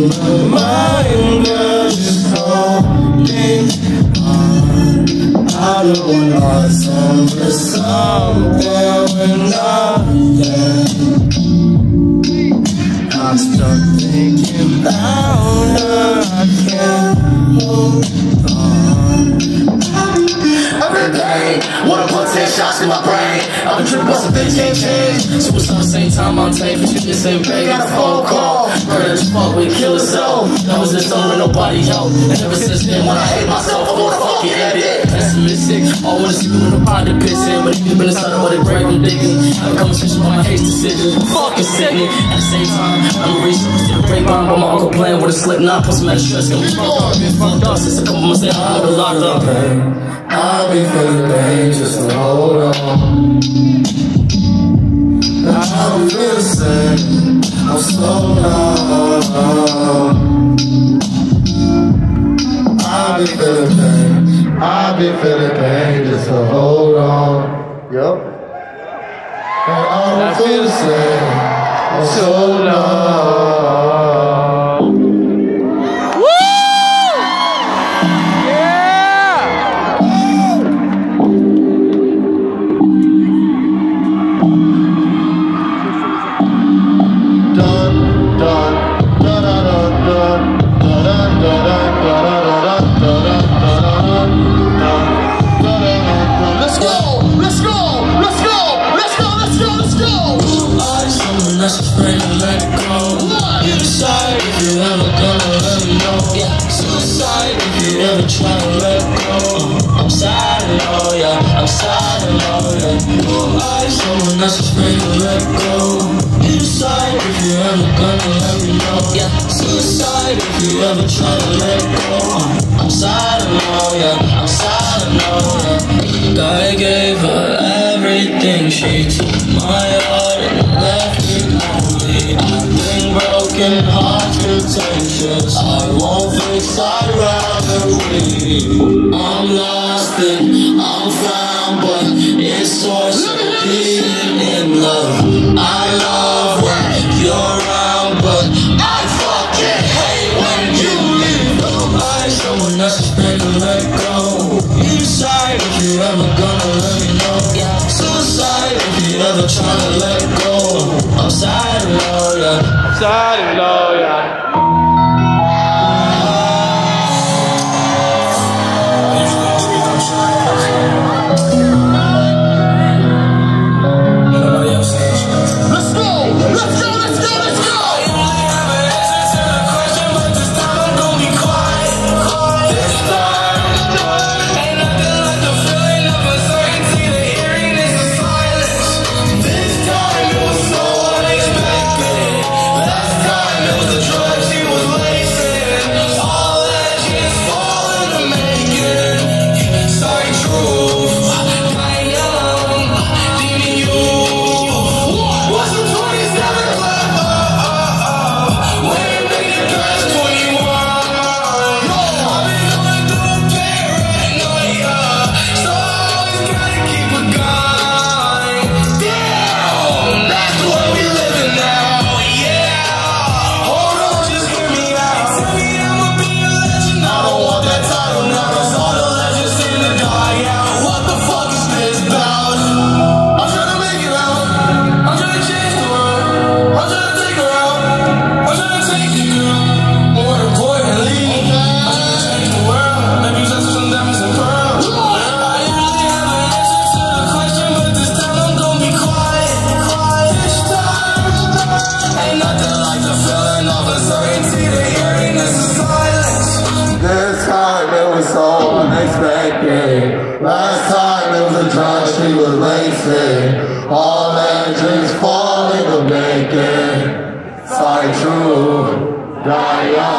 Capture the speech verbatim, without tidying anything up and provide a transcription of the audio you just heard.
my mind, girl, just holding on. I don't want us over something we're nothing. I'm stuck thinking about her, I can't move on. Every day, wanna put ten shots in my brain. I've been tripping, but some things can't change. Suicide, same time I'm taking, but you just same pay. Got a phone call, murder as fuck, we kill ourselves. That was this song with nobody help. And ever since then, when I hate myself, I wanna fucking end it. Pessimistic, all wanna see me with a pot to piss in. But if you've been inside of what it break, I'm digging. Have a conversation about my hate decisions. Fucking sickening. At the same time, I'm reaching to the break bomb, but my uncle playing with a slip knot. Put some extra stress, got me fucked up, been fucked up since a couple months later, I'm never locked up. I'll be feeling pain, just to hold on. I'll be feeling sad, I'm so numb. I'll be feeling pain, I'll be feeling pain, just to hold on. Yup. And I'll be feeling sad, I'm so numb. That's afraid to let go. You decide if you ever gonna let me know. Yeah, suicide if you ever try to let go. I'm sad and oh yeah, I'm sad and oh yeah. You are someone that's afraid to let go. You decide if you ever gonna let me know. Yeah, suicide if you ever try to let go. I'm sad and oh yeah, I'm sad and oh yeah. God gave her everything, she took my heart and left me lonely. I've been broken, heart contentious. I won't fix, I'd rather leave. I'm lost and I'm found, but it's so repeated in love. I love when you're around, but I fucking hate when you leave. I'm someone that's afraid to let go. You decide if you ever gonna let me know. Yeah, suicide if you ever try to let go. I'm sad and low, yeah. I'm sad and low, yeah. Let's go! Let's go! Let's go! Let's go! Last time it was a drug she was lacing. All that drinks falling to make it. Sorry, true. Die young.